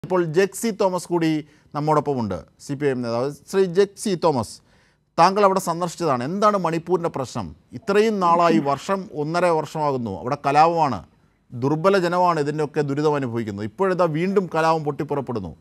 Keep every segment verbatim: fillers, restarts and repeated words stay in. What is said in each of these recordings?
ഇപ്പോൾ ജെക്സി തോമസ് കൂടി നമ്മോടൊപ്പമുണ്ട്, സി പി ഐ എം നേതാവ്. ശ്രീ ജെക്സി തോമസ്, താങ്കൾ അവിടെ സന്ദർശിച്ചതാണ്. എന്താണ് മണിപ്പൂരിൻ്റെ പ്രശ്നം? ഇത്രയും നാളായി, വർഷം ഒന്നര വർഷമാകുന്നു, അവിടെ കലാപമാണ്, ദുർബല ജനമാണ് ഇതിൻ്റെയൊക്കെ ദുരിതം അനുഭവിക്കുന്നത്. ഇപ്പോഴെന്താ വീണ്ടും കലാപം പൊട്ടിപ്പുറപ്പെടുന്നു?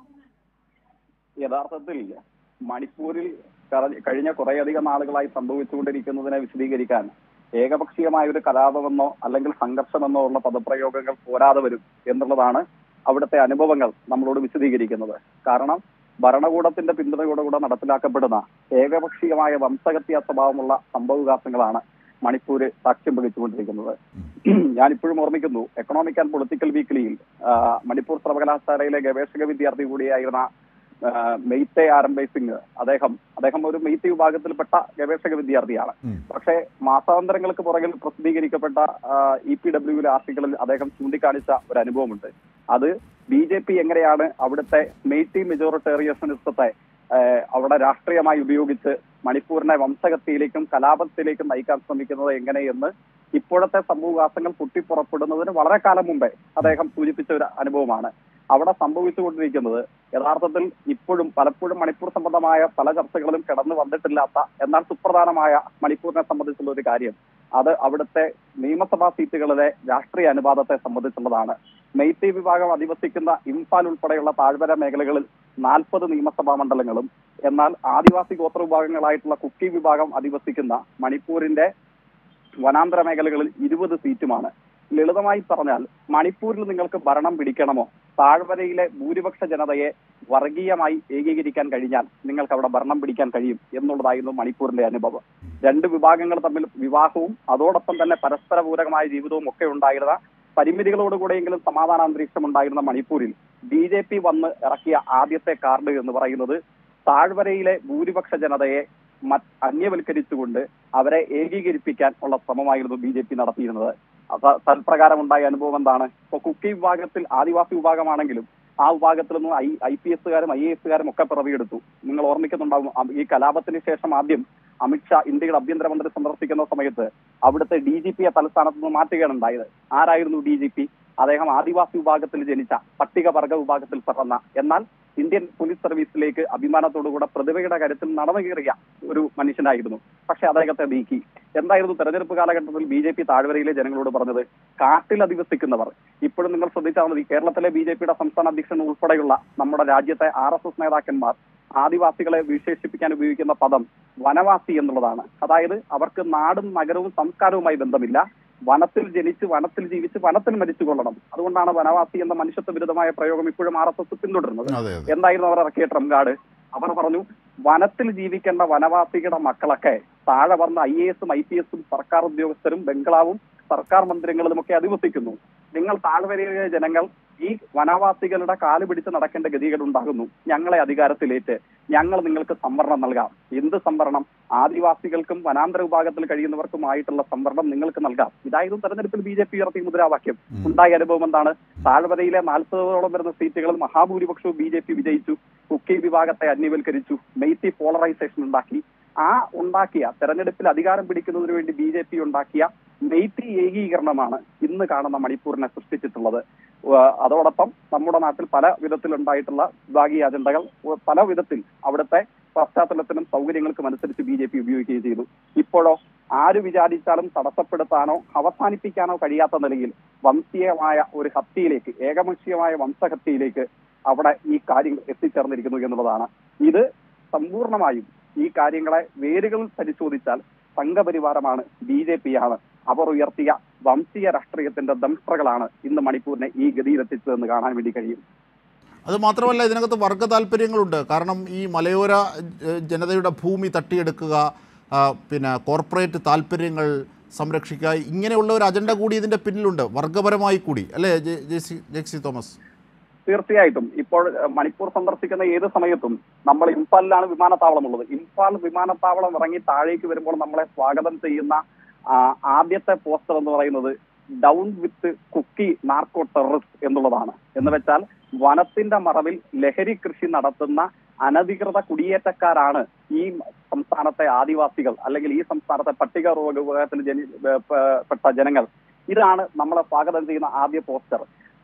യഥാർത്ഥത്തിൽ മണിപ്പൂരിൽ കഴിഞ്ഞ കുറേയധികം നാളുകളായി സംഭവിച്ചുകൊണ്ടിരിക്കുന്നതിനെ വിശദീകരിക്കാൻ ഏകപക്ഷീയമായ ഒരു കലാപമെന്നോ അല്ലെങ്കിൽ സംഘർഷമെന്നോ ഉള്ള പദപ്രയോഗങ്ങൾ പോരാതെ വരും എന്നുള്ളതാണ് അവിടുത്തെ അനുഭവങ്ങൾ നമ്മളോട് വിശദീകരിക്കുന്നത്. കാരണം ഭരണകൂടത്തിന്റെ പിന്തുണയോടെ കൂടെ നടപ്പിലാക്കപ്പെടുന്ന ഏകപക്ഷീയമായ വംശഹത്യാ സ്വഭാവമുള്ള സംഭവവികാസങ്ങളാണ് മണിപ്പൂര് സാക്ഷ്യം വഹിച്ചുകൊണ്ടിരിക്കുന്നത്. ഞാനിപ്പോഴും ഓർമ്മിക്കുന്നു, എക്കണോമിക് ആൻഡ് പൊളിറ്റിക്കൽ വീക്ക്ലിയിൽ മണിപ്പൂർ സർവകലാശാലയിലെ ഗവേഷക വിദ്യാർത്ഥി കൂടിയായിരുന്ന മെയ്ത്തെ ആരംഭൈ സിംഗ്, അദ്ദേഹം അദ്ദേഹം ഒരു മെയ്ത്തെ വിഭാഗത്തിൽപ്പെട്ട ഗവേഷക വിദ്യാർത്ഥിയാണ്. പക്ഷേ മാസാന്തരങ്ങൾക്ക് പുറകിൽ പ്രസിദ്ധീകരിക്കപ്പെട്ട ഇ പി ഡബ്ല്യുവിലെ ആർട്ടിക്കിളിൽ അദ്ദേഹം ചൂണ്ടിക്കാണിച്ച ഒരു അനുഭവമുണ്ട്. അത് ബി ജെ പി എങ്ങനെയാണ് അവിടുത്തെ മെയ്റ്റി മെജോറിറ്റേറിയനിസത്തെ അവിടെ രാഷ്ട്രീയമായി ഉപയോഗിച്ച് മണിപ്പൂരിനെ വംശഹത്യയിലേക്കും കലാപത്തിലേക്കും നയിക്കാൻ ശ്രമിക്കുന്നത് എങ്ങനെയെന്ന് ഇപ്പോഴത്തെ സംഭവവികാസങ്ങൾ പൊട്ടിപ്പുറപ്പെടുന്നതിന് വളരെ കാലം മുമ്പേ അദ്ദേഹം സൂചിപ്പിച്ച ഒരു അനുഭവമാണ്. അവിടെ സംഭവിച്ചുകൊണ്ടിരിക്കുന്നത് യഥാർത്ഥത്തിൽ ഇപ്പോഴും പലപ്പോഴും മണിപ്പൂർ സംബന്ധമായ പല ചർച്ചകളിലും കിടന്നു വന്നിട്ടില്ലാത്ത എന്നാൽ സുപ്രധാനമായ മണിപ്പൂരിനെ സംബന്ധിച്ചുള്ള ഒരു കാര്യം, അത് അവിടുത്തെ നിയമസഭാ സീറ്റുകളിലെ രാഷ്ട്രീയ അനുപാതത്തെ സംബന്ധിച്ചുള്ളതാണ്. മെയ്ത്തി വിഭാഗം അധിവസിക്കുന്ന ഇംഫാൽ ഉൾപ്പെടെയുള്ള താഴ്വര മേഖലകളിൽ നാൽപ്പത് നിയമസഭാ മണ്ഡലങ്ങളും, എന്നാൽ ആദിവാസി ഗോത്ര വിഭാഗങ്ങളായിട്ടുള്ള കുക്കി വിഭാഗം അധിവസിക്കുന്ന മണിപ്പൂരിന്റെ വനാന്തര മേഖലകളിൽ ഇരുപത് സീറ്റുമാണ്. ലളിതമായി പറഞ്ഞാൽ, മണിപ്പൂരിൽ നിങ്ങൾക്ക് ഭരണം പിടിക്കണമോ, താഴ്വരയിലെ ഭൂരിപക്ഷ ജനതയെ വർഗീയമായി ഏകീകരിക്കാൻ കഴിഞ്ഞാൽ നിങ്ങൾക്ക് അവിടെ ഭരണം പിടിക്കാൻ കഴിയും എന്നുള്ളതായിരുന്നു മണിപ്പൂരിന്റെ അനുഭവം. രണ്ട് വിഭാഗങ്ങൾ തമ്മിൽ വിവാഹവും അതോടൊപ്പം തന്നെ പരസ്പര പൂരകമായ ജീവിതവും ഒക്കെ ഉണ്ടായിരുന്ന, പരിമിതികളോടുകൂടെയെങ്കിലും സമാധാന അന്തരീക്ഷം ഉണ്ടായിരുന്ന മണിപ്പൂരിൽ ബി ജെ പി വന്ന് ഇറക്കിയ ആദ്യത്തെ കാർഡ് എന്ന് പറയുന്നത് താഴ്വരയിലെ ഭൂരിപക്ഷ ജനതയെ അന്യവൽക്കരിച്ചുകൊണ്ട് അവരെ ഏകീകരിപ്പിക്കാൻ ഉള്ള ശ്രമമായിരുന്നു ബി ജെ പി നടത്തിയിരുന്നത്. തൽപ്രകാരം ഉണ്ടായ അനുഭവം എന്താണ്? ഇപ്പൊ കുക്കി വിഭാഗത്തിൽ ആദിവാസി വിഭാഗമാണെങ്കിലും ആ വിഭാഗത്തിൽ നിന്നും ഐ ഐ പി എസുകാരും ഐ എ എസുകാരും ഒക്കെ പിറവിയെടുത്തു. നിങ്ങൾ ഓർമ്മിക്കുന്നുണ്ടാവും, ഈ കലാപത്തിന് ശേഷം ആദ്യം അമിത്ഷാ ഇന്ത്യയുടെ ആഭ്യന്തരമന്ത്രി സന്ദർശിക്കുന്ന സമയത്ത് അവിടുത്തെ ഡി ജി പിയെ തലസ്ഥാനത്ത് നിന്ന് മാറ്റുകയാണ് ഉണ്ടായത്. ആരായിരുന്നു ഡി ജി പി? അദ്ദേഹം ആദിവാസി വിഭാഗത്തിൽ ജനിച്ച, പട്ടികവർഗ വിഭാഗത്തിൽ പിറന്ന, എന്നാൽ ഇന്ത്യൻ പോലീസ് സർവീസിലേക്ക് അഭിമാനത്തോടുകൂടെ പ്രതിഭയുടെ കാര്യത്തിൽ നടന്നു കയറിയ ഒരു മനുഷ്യനായിരുന്നു. പക്ഷെ അദ്ദേഹത്തെ നീക്കി. എന്തായിരുന്നു തെരഞ്ഞെടുപ്പ് കാലഘട്ടത്തിൽ ബി ജെ പി താഴ്വരയിലെ ജനങ്ങളോട് പറഞ്ഞത്? കാട്ടിൽ അധിവസിക്കുന്നവർ, ഇപ്പോഴും നിങ്ങൾ ശ്രദ്ധിച്ചാൽ മതി, കേരളത്തിലെ ബി ജെ പിയുടെ സംസ്ഥാന അധ്യക്ഷൻ ഉൾപ്പെടെയുള്ള നമ്മുടെ രാജ്യത്തെ ആർ എസ് എസ് നേതാക്കന്മാർ ആദിവാസികളെ വിശേഷിപ്പിക്കാൻ ഉപയോഗിക്കുന്ന പദം വനവാസി എന്നുള്ളതാണ്. അതായത് അവർക്ക് നാടും നഗരവും സംസ്കാരവുമായി ബന്ധമില്ല, വനത്തിൽ ജനിച്ച് വനത്തിൽ ജീവിച്ച് വനത്തിൽ മരിച്ചു കൊള്ളണം. അതുകൊണ്ടാണ് വനവാസി എന്ന മനുഷ്യത്വ വിരുദ്ധമായ പ്രയോഗം ഇപ്പോഴും ആർ എസ് എസ് പിന്തുടരുന്നത്. എന്തായിരുന്നു അവർ ഇറക്കിയ ട്രംപ് കാർഡ്? അവർ പറഞ്ഞു, വനത്തിൽ ജീവിക്കേണ്ട വനവാസികളുടെ മക്കളൊക്കെ താഴെ വന്ന ഐ എ എസും ഐ പി എസും സർക്കാർ ഉദ്യോഗസ്ഥരും ബംഗ്ലാവും സർക്കാർ മന്ദിരങ്ങളിലുമൊക്കെ അധിവസിക്കുന്നു. നിങ്ങൾ താഴ്വരയിലെ ജനങ്ങൾ ഈ വനവാസികളുടെ കാല് പിടിച്ച് നടക്കേണ്ട ഗതികൾ ഉണ്ടാകുന്നു. ഞങ്ങളെ അധികാരത്തിലേറ്റ് ഞങ്ങൾ നിങ്ങൾക്ക് സംവരണം നൽകാം. എന്ത് സംവരണം? ആദിവാസികൾക്കും വനാന്തര വിഭാഗത്തിൽ കഴിയുന്നവർക്കുമായിട്ടുള്ള സംവരണം നിങ്ങൾക്ക് നൽകാം. ഇതായിരുന്നു തെരഞ്ഞെടുപ്പിൽ ബി ജെ പി ഉയർത്തിയ മുദ്രാവാക്യം. ഉണ്ടായ അനുഭവം എന്താണ്? താഴ്വരയിലെ നാൽപ്പതോളം വരുന്ന സീറ്റുകളിൽ മഹാഭൂരിപക്ഷവും ബി ജെ പി വിജയിച്ചു. കുക്കി വിഭാഗത്തെ അന്യവൽക്കരിച്ചു. മെയ്ത്തി പോളറൈസേഷൻ ഉണ്ടാക്കി. ആ ഉണ്ടാക്കിയ തെരഞ്ഞെടുപ്പിൽ അധികാരം പിടിക്കുന്നതിന് വേണ്ടി ബി ജെ പി ഉണ്ടാക്കിയ മെയ്ത്തി ഏകീകരണമാണ് ഇന്ന് കാണുന്ന മണിപ്പൂരിനെ സൃഷ്ടിച്ചിട്ടുള്ളത്. അതോടൊപ്പം നമ്മുടെ നാട്ടിൽ പല വിധത്തിലുണ്ടായിട്ടുള്ള വിഭാഗീയ അജണ്ടകൾ പല വിധത്തിൽ അവിടുത്തെ പശ്ചാത്തലത്തിനും സൗകര്യങ്ങൾക്കും അനുസരിച്ച് ബി ജെ പി ഉപയോഗിക്കുകയും ചെയ്തു. ഇപ്പോഴോ ആര് വിചാരിച്ചാലും തടസ്സപ്പെടുത്താനോ അവസാനിപ്പിക്കാനോ കഴിയാത്ത നിലയിൽ വംശീയമായ ഒരു ഹത്യയിലേക്ക്, ഏകപക്ഷീയമായ വംശഹത്യയിലേക്ക് അവിടെ ഈ കാര്യങ്ങൾ എത്തിച്ചേർന്നിരിക്കുന്നു എന്നുള്ളതാണ്. ഇത് സമ്പൂർണമായും ഈ കാര്യങ്ങളെ വേരുകൾ പരിശോധിച്ചാൽ സംഘപരിവാരമാണ്, ബി ജെ പി ആണ്. അവർ ഉയർത്തിയ വംശീയ രാഷ്ട്രീയത്തിന്റെ ദംഷ്ട്രകളാണ് ഇന്ന് മണിപ്പൂരിനെ ഈ ഗതിയിലെത്തിച്ചതെന്ന് കാണാൻ വേണ്ടി കഴിയും. അത് മാത്രമല്ല, ഇതിനകത്ത് വർഗ താല്പര്യങ്ങളുണ്ട്. കാരണം ഈ മലയോര ജനതയുടെ ഭൂമി തട്ടിയെടുക്കുക, പിന്നെ കോർപ്പറേറ്റ് താല്പര്യങ്ങൾ സംരക്ഷിക്കുക, ഇങ്ങനെയുള്ള ഒരു അജണ്ട കൂടി ഇതിൻ്റെ പിന്നിലുണ്ട്, വർഗപരമായി കൂടി, അല്ലേ ജെക്സി ജെക്സി തോമസ്? തീർച്ചയായിട്ടും. ഇപ്പോൾ മണിപ്പൂർ സന്ദർശിക്കുന്ന ഏത് സമയത്തും നമ്മൾ ഇംഫാലിലാണ് വിമാനത്താവളം ഉള്ളത്. ഇംഫാൽ വിമാനത്താവളം ഇറങ്ങി താഴേക്ക് വരുമ്പോൾ നമ്മളെ സ്വാഗതം ചെയ്യുന്ന ആദ്യത്തെ പോസ്റ്റർ എന്ന് പറയുന്നത് down with Kuki narco terrorist എന്നുള്ളതാണ്. എന്ന് വെച്ചാൽ വനത്തിന്റെ മറവിൽ ലഹരി കൃഷി നടത്തുന്ന അനധികൃത കുടിയേറ്റക്കാരാണ് ഈ സംസ്ഥാനത്തെ ആദിവാസികൾ, അല്ലെങ്കിൽ ഈ സംസ്ഥാനത്തെ പട്ടികവർഗ വിഭാഗത്തിൽ ജനി പെട്ട ജനങ്ങൾ. ഇതാണ് നമ്മളെ സ്വാഗതം ചെയ്യുന്ന ആദ്യ പോസ്റ്റർ.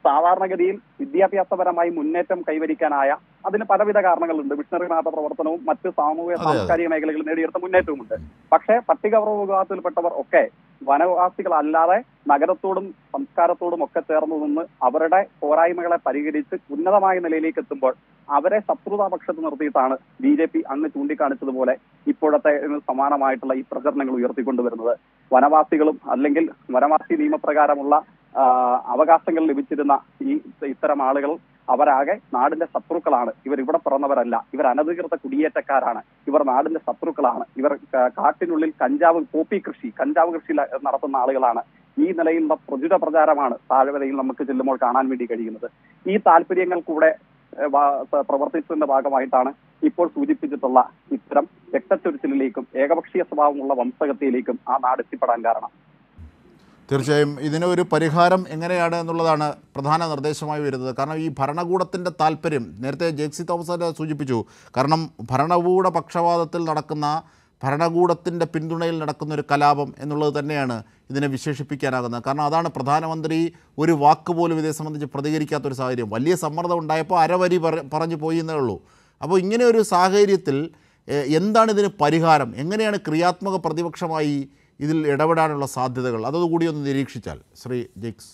സാധാരണഗതിയിൽ വിദ്യാഭ്യാസപരമായി മുന്നേറ്റം കൈവരിക്കാനായ അതിന് പലവിധ കാരണങ്ങളുണ്ട്. മിഷണറി നാട്ട പ്രവർത്തനവും മറ്റ് സാമൂഹിക സാംസ്കാരിക മേഖലകളിൽ നേടിയെടുത്ത മുന്നേറ്റവുമുണ്ട്. പക്ഷേ പട്ടികവർഗ വിഭാഗത്തിൽപ്പെട്ടവർ ഒക്കെ വനവാസികളല്ലാതെ നഗരത്തോടും സംസ്കാരത്തോടും ഒക്കെ ചേർന്ന് നിന്ന് അവരുടെ പോരായ്മകളെ പരിഹരിച്ച് ഉന്നതമായ നിലയിലേക്ക് എത്തുമ്പോൾ അവരെ ശത്രുതാപക്ഷത്ത് നിർത്തിയിട്ടാണ് ബി ജെ പി അങ്ങ് ചൂണ്ടിക്കാണിച്ചതുപോലെ ഇപ്പോഴത്തെ സമാനമായിട്ടുള്ള ഈ പ്രചരണങ്ങൾ ഉയർത്തിക്കൊണ്ടുവരുന്നത്. വനവാസികളും അല്ലെങ്കിൽ വനവാസി നിയമപ്രകാരമുള്ള അവകാശങ്ങൾ ലഭിച്ചിരുന്ന ഈ ഇത്തരം ആളുകൾ അവരാകെ നാടിന്റെ ശത്രുക്കളാണ്. ഇവർ ഇവിടെ പിറന്നവരല്ല, ഇവർ അനധികൃത കുടിയേറ്റക്കാരാണ്, ഇവർ നാടിന്റെ ശത്രുക്കളാണ്, ഇവർ കാട്ടിനുള്ളിൽ കഞ്ചാവ് പോപ്പി കൃഷി കഞ്ചാവ് കൃഷി നടത്തുന്ന ആളുകളാണ്. ഈ നിലയിലുള്ള പ്രചുര പ്രചാരമാണ് താഴ്വരയിൽ നമുക്ക് ചെല്ലുമ്പോൾ കാണാൻ വേണ്ടി കഴിയുന്നത്. ഈ താല്പര്യങ്ങൾ കൂടെ പ്രവർത്തിച്ചതിന്റെ ഭാഗമായിട്ടാണ് ഇപ്പോൾ സൂചിപ്പിച്ചിട്ടുള്ള ഇത്തരം രക്തച്ചൊരിച്ചിലേക്കും ഏകപക്ഷീയ സ്വഭാവമുള്ള വംശഹത്യയിലേക്കും ആ നാട് എത്തിപ്പെടാൻ കാരണം. തീർച്ചയായും ഇതിനൊരു പരിഹാരം എങ്ങനെയാണ് എന്നുള്ളതാണ് പ്രധാന നിർദ്ദേശമായി വരുന്നത്. കാരണം ഈ ഭരണകൂടത്തിൻ്റെ താല്പര്യം നേരത്തെ ജെക്സി തോമസ് സൂചിപ്പിച്ചു. കാരണം ഭരണകൂട പക്ഷപാതത്തിൽ നടക്കുന്ന ഭരണകൂടത്തിൻ്റെ പിന്തുണയിൽ നടക്കുന്ന ഒരു കലാപം എന്നുള്ളത് തന്നെയാണ് ഇതിനെ വിശേഷിപ്പിക്കാനാകുന്നത്. കാരണം അതാണ് പ്രധാനമന്ത്രി ഒരു വാക്ക് പോലും ഇതേ സംബന്ധിച്ച് പ്രതികരിക്കാത്തൊരു സാഹചര്യം. വലിയ സമ്മർദ്ദം ഉണ്ടായപ്പോൾ അരവരി പറഞ്ഞു പോയി എന്നേ ഉള്ളൂ. അപ്പോൾ ഇങ്ങനെ ഒരു സാഹചര്യത്തിൽ എന്താണ് ഇതിന് പരിഹാരം? എങ്ങനെയാണ് ക്രിയാത്മക പ്രതിപക്ഷമായി ഇതിൽ ഇടപെടാനുള്ള സാധ്യതകൾ? അതോടുകൂടി ഒന്ന് നിരീക്ഷിച്ചാൽ ശ്രീ ജെക്സ്.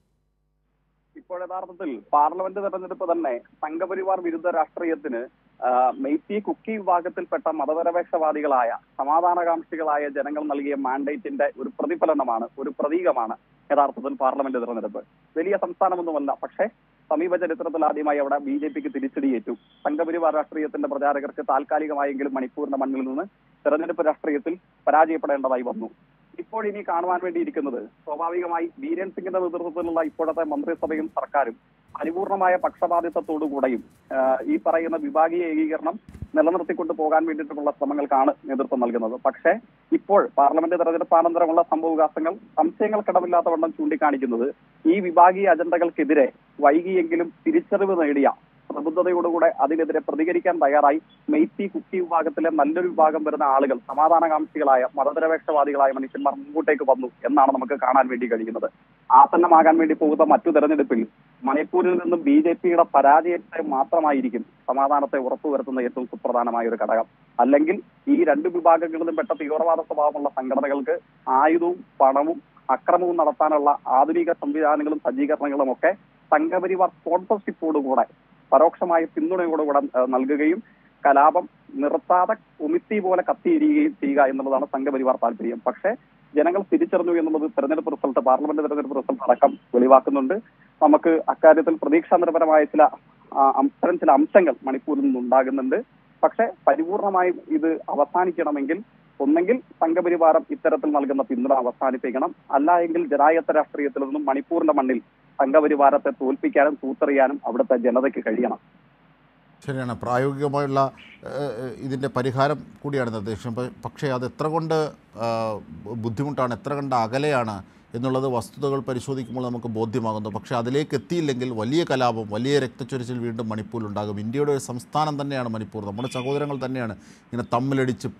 ഇപ്പോൾ യഥാർത്ഥത്തിൽ പാർലമെന്റ് തെരഞ്ഞെടുപ്പ് തന്നെ സംഘപരിവാർ വിരുദ്ധ രാഷ്ട്രീയത്തിന് മെയ്തി കുക്കി വിഭാഗത്തിൽപ്പെട്ട മതനിരപേക്ഷവാദികളായ സമാധാനകാംക്ഷികളായ ജനങ്ങൾ നൽകിയ മാൻഡേറ്റിന്റെ ഒരു പ്രതിഫലനമാണ്, ഒരു പ്രതീകമാണ് യഥാർത്ഥത്തിൽ പാർലമെന്റ് തെരഞ്ഞെടുപ്പ്. വലിയ സംസ്ഥാനമൊന്നുമല്ല, പക്ഷേ സമീപ ചരിത്രത്തിൽ ആദ്യമായി അവിടെ ബി ജെ പിക്ക് തിരിച്ചടിയേറ്റു. സംഘപരിവാർ രാഷ്ട്രീയത്തിന്റെ പ്രചാരകർക്ക് താൽക്കാലികമായെങ്കിലും മണിപ്പൂരിന്റെ മണ്ണിൽ നിന്ന് തെരഞ്ഞെടുപ്പ് രാഷ്ട്രീയത്തിൽ പരാജയപ്പെടേണ്ടതായി വന്നു. ഇപ്പോൾ ഇനി കാണുവാൻ വേണ്ടിയിരിക്കുന്നത് സ്വാഭാവികമായി ബീരൻ സിംഗിന്റെ നേതൃത്വത്തിലുള്ള ഇപ്പോഴത്തെ മന്ത്രിസഭയും സർക്കാരും പരിപൂർണമായ പക്ഷപാതിത്വത്തോടുകൂടെയും ഈ പറയുന്ന വിഭാഗീയ ഏകീകരണം നിലനിർത്തിക്കൊണ്ട് പോകാൻ വേണ്ടിയിട്ടുള്ള ശ്രമങ്ങൾക്കാണ് നേതൃത്വം നൽകുന്നത്. പക്ഷേ ഇപ്പോൾ പാർലമെന്റ് തെരഞ്ഞെടുപ്പാനന്തരമുള്ള സംഭവവികാസങ്ങൾ സംശയങ്ങൾക്കിടമില്ലാത്ത വണ്ണം ചൂണ്ടിക്കാണിക്കുന്നത് ഈ വിഭാഗീയ അജണ്ടകൾക്കെതിരെ വൈകിയെങ്കിലും തിരിച്ചറിവ് നേടിയ പ്രബുദ്ധതയോടുകൂടെ അതിനെതിരെ പ്രതികരിക്കാൻ തയ്യാറായി മെയ്തി കുക്കി വിഭാഗത്തിലെ നല്ലൊരു വിഭാഗം വരുന്ന ആളുകൾ, സമാധാനകാംക്ഷികളായ മതനിരപേക്ഷവാദികളായ മനുഷ്യന്മാർ മുൻകൂട്ടേക്ക് വന്നു എന്നാണ് നമുക്ക് കാണാൻ വേണ്ടി കഴിയുന്നത്. ആസന്നമാകാൻ വേണ്ടി പോകുന്ന മറ്റു തെരഞ്ഞെടുപ്പിൽ മണിപ്പൂരിൽ നിന്നും ബി ജെ പിയുടെ പരാജയത്തെ മാത്രമായിരിക്കും സമാധാനത്തെ ഉറപ്പുവരുത്തുന്ന ഏറ്റവും സുപ്രധാനമായ ഒരു ഘടകം. അല്ലെങ്കിൽ ഈ രണ്ട് വിഭാഗങ്ങളിലും പെട്ട തീവ്രവാദ സ്വഭാവമുള്ള സംഘടനകൾക്ക് ആയുധവും പണവും അക്രമവും നടത്താനുള്ള ആധുനിക സംവിധാനങ്ങളും സജ്ജീകരണങ്ങളും ഒക്കെ സംഘപരിവാർ സ്പോൺസർഷിപ്പോടുകൂടെ പരോക്ഷമായ പിന്തുണയോടുകൂടെ നൽകുകയും കലാപം നിർത്താതെ ഉമിത്തി പോലെ കത്തിയിരിക്കുകയും ചെയ്യുക എന്നുള്ളതാണ് സംഘപരിവാർ താല്പര്യം. പക്ഷേ ജനങ്ങൾ തിരിച്ചറിഞ്ഞു എന്നുള്ളത് തെരഞ്ഞെടുപ്പ് റിസൾട്ട്, പാർലമെന്റ് തെരഞ്ഞെടുപ്പ് റിസൾട്ട് അടക്കം വെളിവാക്കുന്നുണ്ട്. നമുക്ക് അക്കാര്യത്തിൽ പ്രതീക്ഷാനിരപരമായ ചില അത്തരം ചില അംശങ്ങൾ മണിപ്പൂരിൽ നിന്നുണ്ടാകുന്നുണ്ട്. പക്ഷെ പരിപൂർണമായും ഇത് അവസാനിക്കണമെങ്കിൽ ഒന്നെങ്കിൽ സംഘപരിവാരം ഇത്തരത്തിൽ നൽകുന്ന പിന്തുണ അവസാനിപ്പിക്കണം, അല്ല എങ്കിൽ ജനായത്ത രാഷ്ട്രീയത്തിൽ നിന്നും മണിപ്പൂരിന്റെ മണ്ണിൽ സംഘപരിവാരത്തെ തോൽപ്പിക്കാനും തൂത്തെറിയാനും അവിടുത്തെ ജനതയ്ക്ക് കഴിയണം. ശരിയാണ്, പ്രായോഗികമായുള്ള ഇതിൻ്റെ പരിഹാരം കൂടിയാണ് നിർദ്ദേശം. പക്ഷേ അത് എത്ര കൊണ്ട് ബുദ്ധിമുട്ടാണ്, എത്ര കണ്ട് അകലെയാണ് എന്നുള്ളത് വസ്തുതകൾ പരിശോധിക്കുമ്പോൾ നമുക്ക് ബോധ്യമാകുന്നു. പക്ഷേ അതിലേക്ക് എത്തിയില്ലെങ്കിൽ വലിയ കലാപം, വലിയ രക്തച്ചൊരിച്ചിൽ വീണ്ടും മണിപ്പൂരിലുണ്ടാകും. ഇന്ത്യയുടെ ഒരു സംസ്ഥാനം തന്നെയാണ് മണിപ്പൂർ, നമ്മുടെ സഹോദരങ്ങൾ തന്നെയാണ് ഇങ്ങനെ തമ്മിലടിച്ച്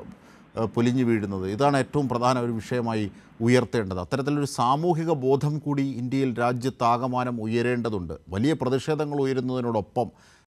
പൊലിഞ്ഞു വീഴുന്നത്. ഇതാണ് ഏറ്റവും പ്രധാന ഒരു വിഷയമായി ഉയർത്തേണ്ടത്. അത്തരത്തിലൊരു സാമൂഹിക ബോധം കൂടി ഇന്ത്യയിൽ രാജ്യത്താകമാനം ഉയരേണ്ടതുണ്ട്. വലിയ പ്രതിഷേധങ്ങൾ ഉയരുന്നതിനോടൊപ്പം